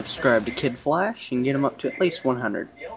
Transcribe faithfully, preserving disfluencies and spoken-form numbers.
Subscribe to Kid Flash and get him up to at least one hundred.